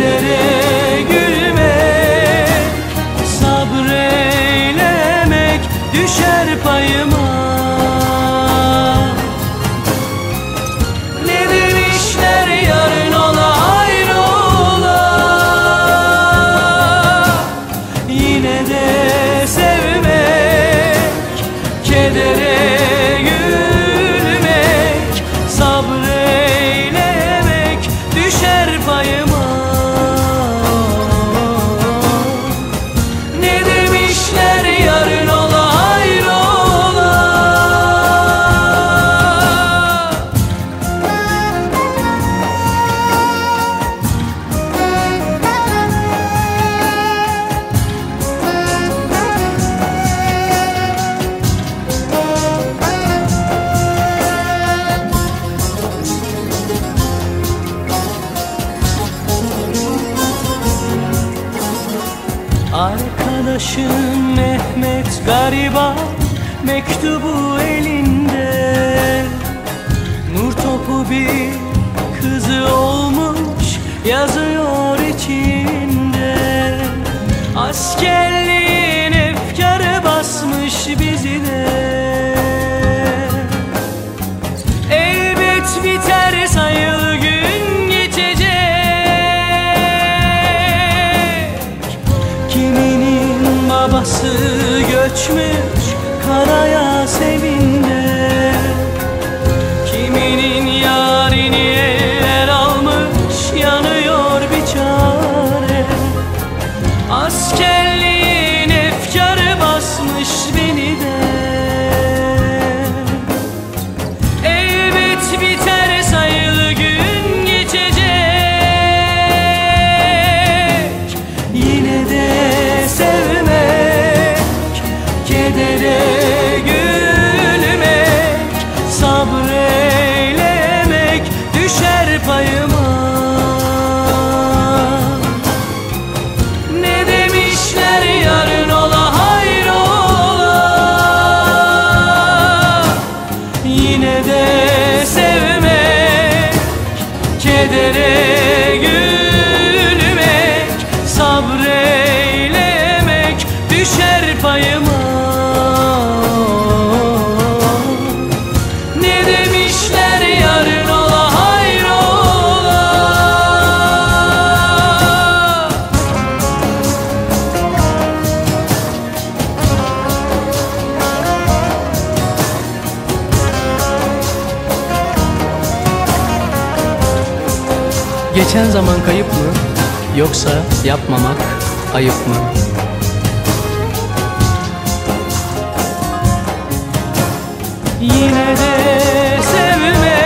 kedere gülmek, sabreylemek düşer payıma. Ne demişler yarın ola hayrola, yine de sevmek, kedere gülmek, sabreylemek düşer payıma. Ne demişler yarın ola hayrola. Arkadaşım Mehmet gariban, mektubu elinde, nur topu bir kızı olmuş, yazıyor içinde. Askerliğin efkarı basmış bizi de, elbet biter sayılı gün geçecek. Kiminin babası göçmüş karaya sevinde, kiminin yarini eller almış, yanıyor bir çare. Askerliğin efkarı basmış beni de, elbet biter sayılı gün geçecek. Yine de sevmek, kedere gülmek, sabreylemek düşer payıma. Ne demişler yarın ola hayrola, yine de sevmek, kedere gülmek, sabreylemek düşer payıma. Ne demişler yarın ola hayrola. Geçen zaman kayıp mı, yoksa yapmamak ayıp mı? Yine de sevmek,